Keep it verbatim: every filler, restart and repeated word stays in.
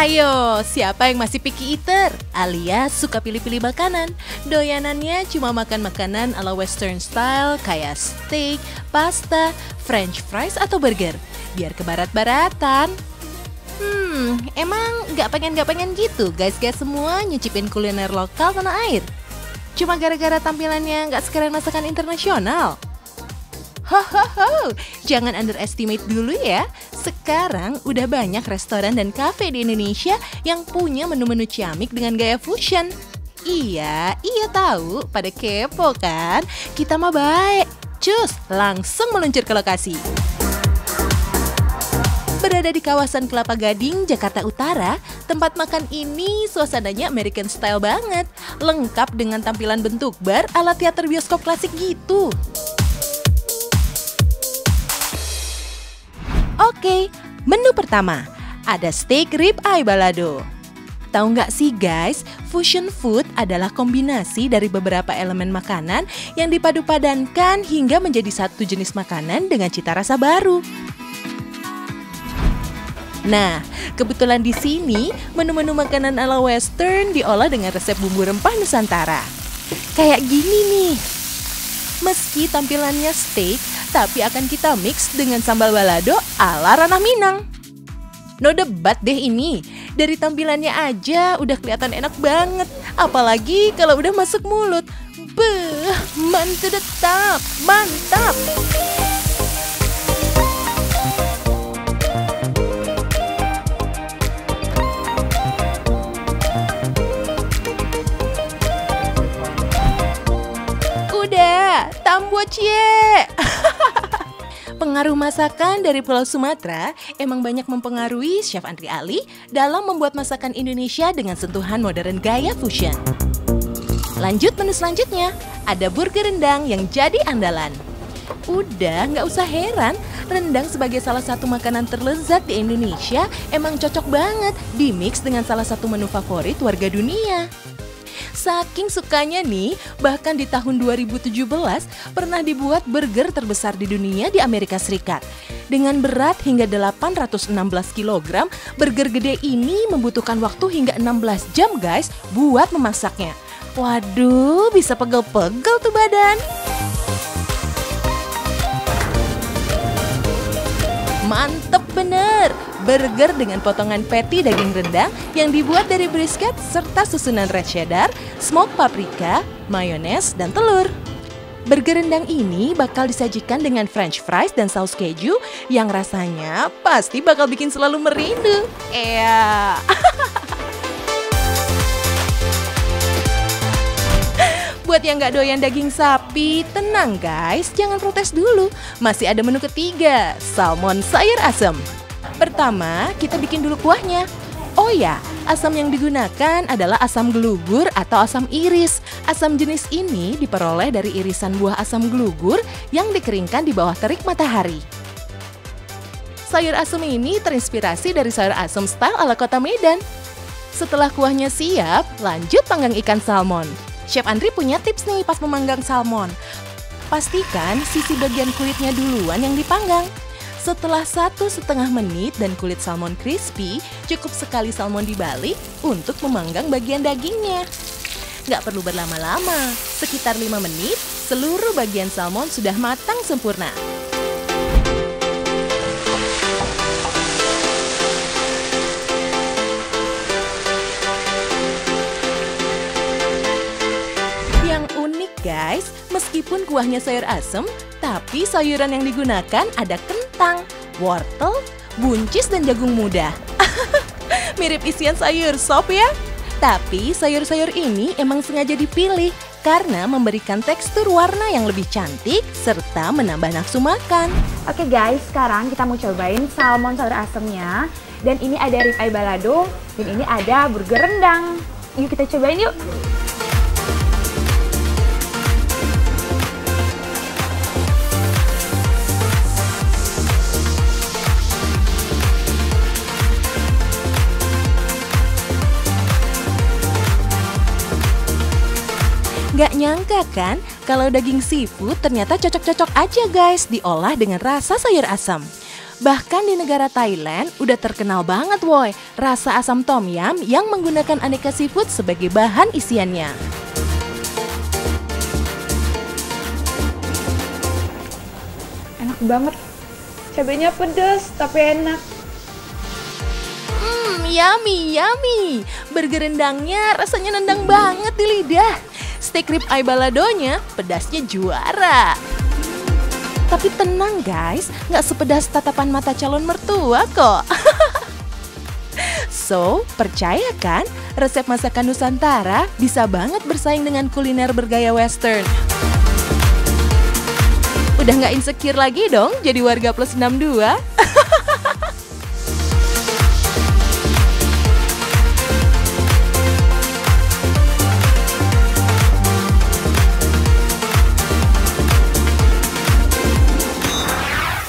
Hayo, siapa yang masih picky eater alias suka pilih-pilih makanan? Doyanannya cuma makan makanan ala western style kayak steak, pasta, french fries atau burger. Biar ke barat-baratan. Hmm, emang nggak pengen-nggak pengen gitu guys-guys semua nyicipin kuliner lokal tanah air? Cuma gara-gara tampilannya nggak sekeren masakan internasional? Hohoho, jangan underestimate dulu ya. Sekarang udah banyak restoran dan kafe di Indonesia yang punya menu-menu ciamik dengan gaya fusion. Iya, iya tahu, pada kepo kan? Kita mah baik. Cus, langsung meluncur ke lokasi. Berada di kawasan Kelapa Gading, Jakarta Utara, tempat makan ini suasananya American style banget. Lengkap dengan tampilan bentuk bar ala teater bioskop klasik gitu. Oke, menu pertama, ada steak rib eye balado. Tahu nggak sih guys, fusion food adalah kombinasi dari beberapa elemen makanan yang dipadu-padankan hingga menjadi satu jenis makanan dengan cita rasa baru. Nah, kebetulan di sini menu-menu makanan ala western diolah dengan resep bumbu rempah Nusantara. Kayak gini nih. Meski tampilannya steak, tapi akan kita mix dengan sambal balado ala ranah Minang. No debat deh ini, dari tampilannya aja udah kelihatan enak banget. Apalagi kalau udah masuk mulut. Beuh, mantap, mantap. Tambocie. Pengaruh masakan dari Pulau Sumatera emang banyak mempengaruhi Chef Andri Ali dalam membuat masakan Indonesia dengan sentuhan modern gaya fusion. Lanjut menu selanjutnya, ada burger rendang yang jadi andalan. Udah nggak usah heran, rendang sebagai salah satu makanan terlezat di Indonesia emang cocok banget di-mix dengan salah satu menu favorit warga dunia. Saking sukanya nih, bahkan di tahun dua ribu tujuh belas pernah dibuat burger terbesar di dunia di Amerika Serikat. Dengan berat hingga delapan ratus enam belas kilogram, burger gede ini membutuhkan waktu hingga enam belas jam guys buat memasaknya. Waduh, bisa pegel-pegel tuh badan. Mantep bener! Burger dengan potongan patty daging rendang yang dibuat dari brisket serta susunan red cheddar, smoked paprika, mayones, dan telur. Burger rendang ini bakal disajikan dengan french fries dan saus keju yang rasanya pasti bakal bikin selalu merindu. Eya. Buat yang nggak doyan daging sapi, tenang guys, jangan protes dulu. Masih ada menu ketiga, salmon sayur asem. Pertama, kita bikin dulu kuahnya. Oh ya, asam yang digunakan adalah asam gelugur atau asam iris. Asam jenis ini diperoleh dari irisan buah asam gelugur yang dikeringkan di bawah terik matahari. Sayur asem ini terinspirasi dari sayur asem style ala kota Medan. Setelah kuahnya siap, lanjut panggang ikan salmon. Chef Andri punya tips nih pas memanggang salmon. Pastikan sisi bagian kulitnya duluan yang dipanggang. Setelah satu setengah menit dan kulit salmon crispy, cukup sekali salmon dibalik untuk memanggang bagian dagingnya. Nggak perlu berlama-lama, sekitar lima menit, seluruh bagian salmon sudah matang sempurna. Yang unik guys, meskipun kuahnya sayur asem, tapi sayuran yang digunakan ada kentang, wortel, buncis, dan jagung muda. Mirip isian sayur sop ya? Tapi sayur-sayur ini emang sengaja dipilih karena memberikan tekstur warna yang lebih cantik serta menambah nafsu makan. Oke guys, sekarang kita mau cobain salmon sayur asemnya. Dan ini ada rib eye balado, dan ini ada burger rendang. Yuk kita cobain yuk! Gak nyangka kan kalau daging seafood ternyata cocok-cocok aja guys diolah dengan rasa sayur asam. Bahkan di negara Thailand udah terkenal banget woy, rasa asam tom yum yang menggunakan aneka seafood sebagai bahan isiannya. Enak banget. Cabenya pedas tapi enak. Hmm, yummy, yummy. Burger rendangnya rasanya nendang banget di lidah. Steak rib eye baladonya pedasnya juara. Tapi tenang guys, nggak sepedas tatapan mata calon mertua kok. So, percaya kan? Resep masakan Nusantara bisa banget bersaing dengan kuliner bergaya western. Udah nggak insecure lagi dong jadi warga plus enam dua?